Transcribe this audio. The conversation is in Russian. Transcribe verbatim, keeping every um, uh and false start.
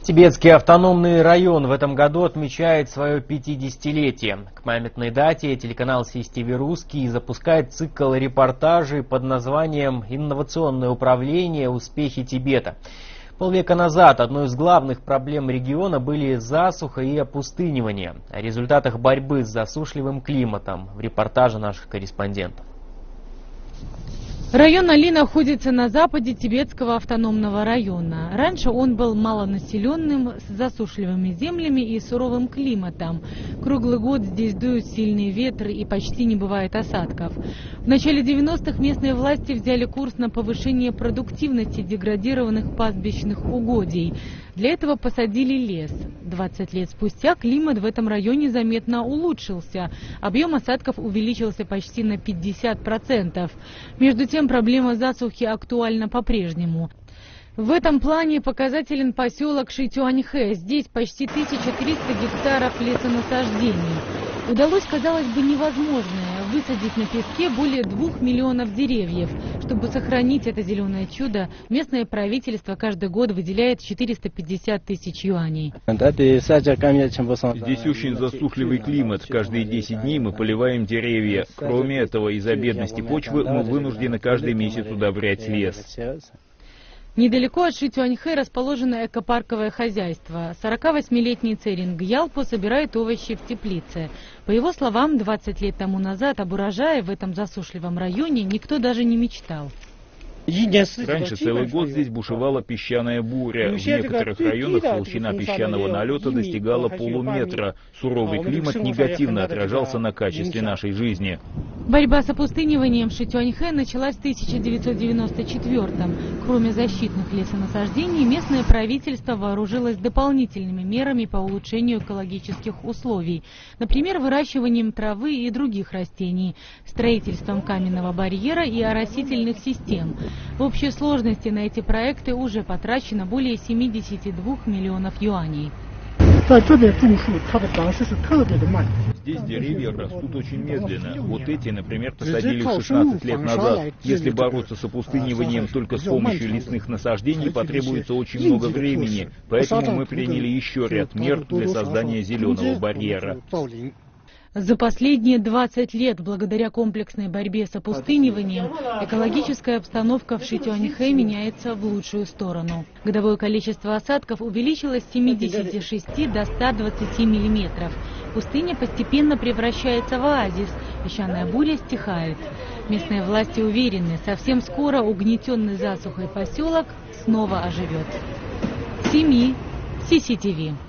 Тибетский автономный район в этом году отмечает свое пятидесятилетие. К памятной дате телеканал Си Эс Ти Ви Русский запускает цикл репортажей под названием «Инновационное управление. Успехи Тибета». Полвека назад одной из главных проблем региона были засуха и опустынивание. О результатах борьбы с засушливым климатом в репортаже наших корреспондентов. Район Али находится на западе Тибетского автономного района. Раньше он был малонаселенным, с засушливыми землями и суровым климатом. Круглый год здесь дуют сильные ветры и почти не бывает осадков. В начале девяностых местные власти взяли курс на повышение продуктивности деградированных пастбищных угодий. Для этого посадили лес. двадцать лет спустя климат в этом районе заметно улучшился. Объем осадков увеличился почти на пятьдесят процентов. Между тем, проблема засухи актуальна по-прежнему. В этом плане показателен поселок Шитюаньхэ. Здесь почти тысяча триста гектаров лесонасаждений. Удалось, казалось бы, невозможное – высадить на песке более двух миллионов деревьев. Чтобы сохранить это зеленое чудо, местное правительство каждый год выделяет четыреста пятьдесят тысяч юаней. Здесь очень засушливый климат. Каждые десять дней мы поливаем деревья. Кроме этого, из-за бедности почвы мы вынуждены каждый месяц удобрять лес. Недалеко от Шитюаньхэ расположено экопарковое хозяйство. сорокавосьмилетний Церинг Ялпо собирает овощи в теплице. По его словам, двадцать лет тому назад об урожае в этом засушливом районе никто даже не мечтал. Раньше целый год здесь бушевала песчаная буря. В некоторых районах толщина песчаного налета достигала полуметра. Суровый климат негативно отражался на качестве нашей жизни. Борьба с опустыниванием в Шитюаньхэ началась в тысяча девятьсот девяносто четвёртом. Кроме защитных лесонасаждений, местное правительство вооружилось дополнительными мерами по улучшению экологических условий. Например, выращиванием травы и других растений, строительством каменного барьера и оросительных систем. В общей сложности на эти проекты уже потрачено более семидесяти двух миллионов юаней. Здесь деревья растут очень медленно. Вот эти, например, посадили шестнадцать лет назад. Если бороться с опустыниванием только с помощью лесных насаждений, потребуется очень много времени. Поэтому мы приняли еще ряд мер для создания зеленого барьера. За последние двадцать лет, благодаря комплексной борьбе с опустыниванием, экологическая обстановка в Шитюаньхэ меняется в лучшую сторону. Годовое количество осадков увеличилось с семидесяти шести до ста двадцати миллиметров. Пустыня постепенно превращается в оазис, песчаная буря стихает. Местные власти уверены, совсем скоро угнетенный засухой поселок снова оживет. Семи Си Эс Ти Ви.